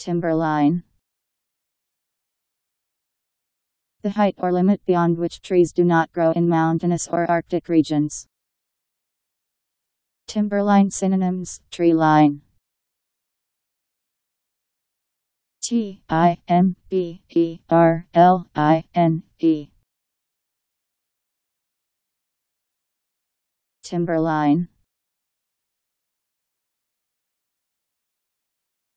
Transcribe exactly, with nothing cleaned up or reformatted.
Timberline. The height or limit beyond which trees do not grow in mountainous or Arctic regions. Timberline synonyms: tree line. T I M B E R L I N E. Timberline.